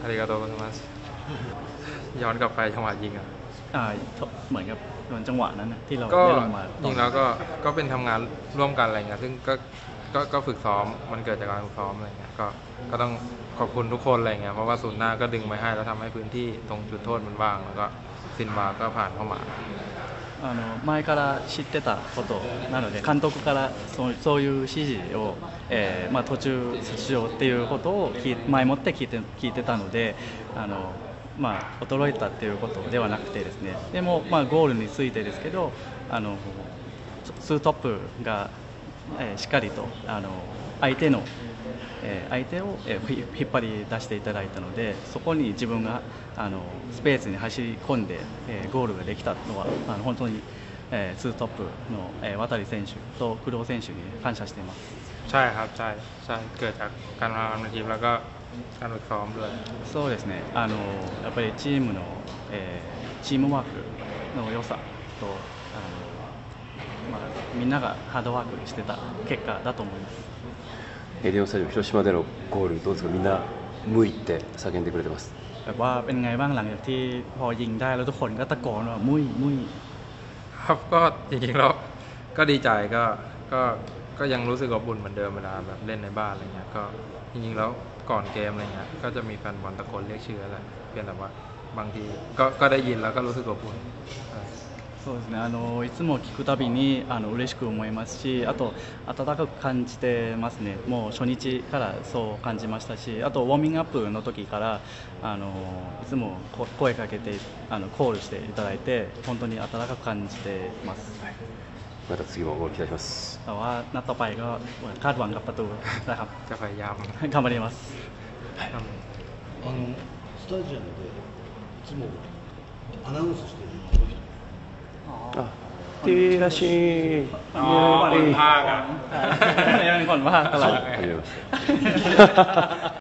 ありがとうございますย้อนกลับไปจังหวะยิงอ่ะเหมือนกับจังหวะนั้นนะที่เราก็ได้ลงมาจริงแล้วก็เป็นทำงานร่วมกันอะไรเงี้ยซึ่งก็ฝึกซ้อมมันเกิดจากการฝึกซ้อมอะไรเงี้ยก็ต้องขอบคุณทุกคนอะไรเงี้ยเพราะว่าศูนย์หน้าก็ดึงไว้ให้แล้วทำให้พื้นที่ตรงจุดโทษมันว่างแล้วก็ซินวาก็ผ่านเข้ามา前から知ってたことなので監督からそういう指示を、途中出場っていうことを前もって聞いてたので衰えたっていうことではなくてですねでも、ゴールについてですけどツートップが、しっかりと相手を引っ張り出していただいたのでそこに自分がスペースに走り込んでゴールができたのは本当にツートップの渡選手と工藤選手に感謝しています。 ใช่ครับใช่เกิดจากการทำงานในทีมแล้วก็การฝึกซ้อมด้วยそうですねやっぱりチームワークの良さとみんながハードワークしてた結果だと思います。 エディオンスタジアム広島でのゴールどうですかみんなムイって叫んでくれてますแบบว่าเป็นไงบ้างหลังจากที่พอยิงได้แล้วทุกคนก็ตะโกนว่ามุ้ยครับก็จริงๆแล้วก็ดีใจก็ยังรู้สึกอบอุ่นเหมือนเดิมเวลาแบบเล่นในบ้านอะไรเงี้ยก็จริงๆแล้วก่อนเกมอะไรเงี้ยก็จะมีแฟนบอลตะโกนเรียกชื่ออะไรเพียงแต่ว่าบางทีก็ได้ยินแล้วก็รู้สึกอบอุ่นそうですねいつも聞くたびに嬉しく思いますしあと温かく感じてますねもう初日からそう感じましたしあとウォーミングアップの時からいつも声かけてコールしていただいて本当に温かく感じてます。 また次も期待します。 แต่ว่านัดต่อไปก็คาดหวังกับประตูนะครับจะพยายาม頑張ります。 スタジアムでいつもアナウンスしてるティーラシーผ่อนผ้ากันยังผ่อนผ้าตลอด